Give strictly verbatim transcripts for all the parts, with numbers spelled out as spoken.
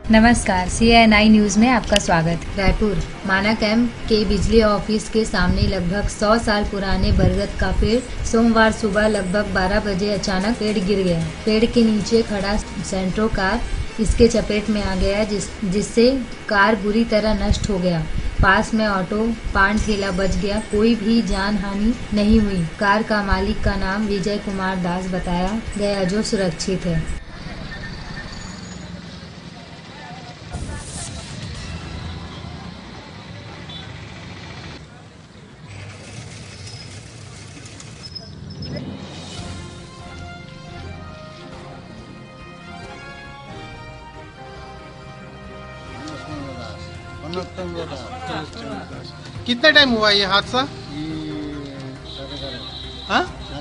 नमस्कार, C N आई news में आपका स्वागत। रायपुर माना कैंप के बिजली ऑफिस के सामने लगभग सौ साल पुराने बरगद का पेड़ सोमवार सुबह लगभग बारह बजे अचानक पेड़ गिर गया। पेड़ के नीचे खड़ा सेंट्रो कार इसके चपेट में आ गया, जिस जिससे कार बुरी तरह नष्ट हो गया। पास में ऑटो पान ठेला बच गया, कोई भी जान हानि नहीं हुई। कार का मालिक का नाम विजय कुमार दास बताया गया, जो सुरक्षित है। कितना टाइम हुआ ये हादसा? हाँ,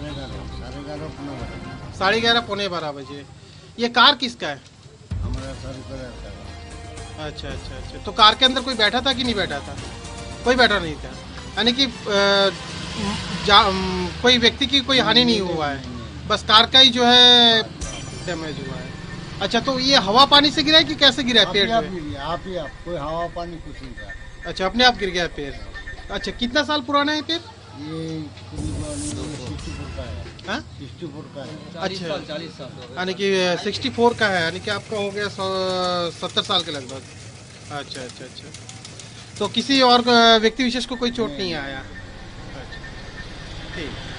साढ़े ग्यारह पौने बारह बजे। ये कार किसका है? हमारा सर का रहता है। अच्छा अच्छा अच्छा। तो कार के अंदर कोई बैठा था कि नहीं बैठा था? कोई बैठा नहीं था, यानी कि अ, जा, अम, कोई व्यक्ति की कोई हानि नहीं हुआ है, बस कार का ही जो है डैमेज हुआ है। अच्छा, तो ये हवा पानी से गिरा है कि कैसे गिरा है पेड़? आप ही आप ही आप कोई हवा पानी कुछ नहीं था। अच्छा, अपने आप गिर गया पेड़। अच्छा, कितना साल पुराना है पेड़? ये सिक्सटीपुर का है। हाँ, सिक्सटीपुर का है। अच्छा, चालीस साल यानी कि सिक्सटी फोर का है, यानी कि आपका हो गया सत्तर साल के लगभग। अच्छा अच्छा अच्छा। तो किसी और व्यक्ति विशेष को कोई चोट नहीं आया? अच्छा, ठीक।